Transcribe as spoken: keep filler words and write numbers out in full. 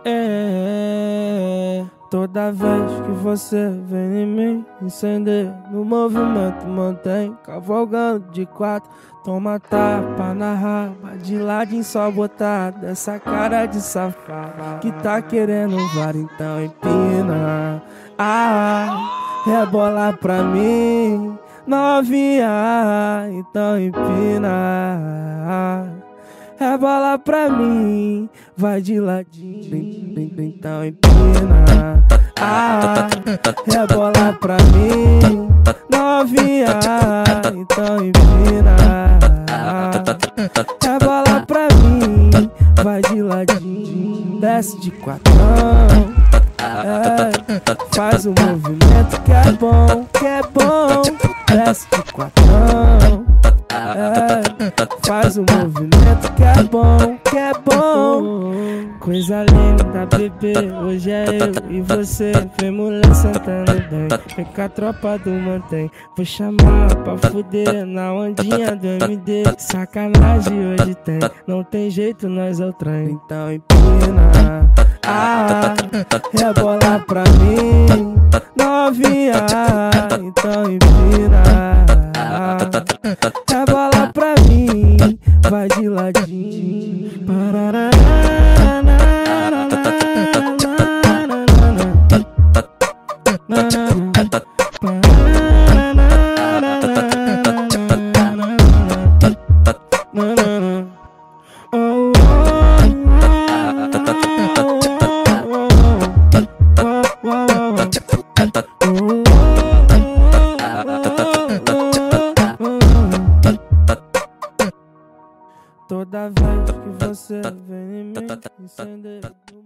É, toda vez que você vem em mim, incender no movimento mantém, cavalgando de quatro, toma tapa na raba, de ladinho só botar dessa cara de safado que tá querendo var, então empina, ah, rebola pra mim, novinha, então empina. Rebola pra mim, vai de ladinho, então empina. Ah, rebola pra mim, novinha, então empina. Rebola pra mim, vai de ladinho, desce de quatrão. É, faz um movimento que é bom, que é bom, desce de quatrão. É, faz um movimento que é bom, que é bom. Coisa linda, bebê, hoje é eu e você. Vem mulher sentando bem, vem com a tropa do mantém. Vou chamar pra fuder na ondinha do M D. Sacanagem hoje tem, não tem jeito, nós é o trem. Então empina, ah, rebola pra mim, novinha, então empina. Rebola pra mim, vai de ladinho. Toda vez que você vem em mim, incender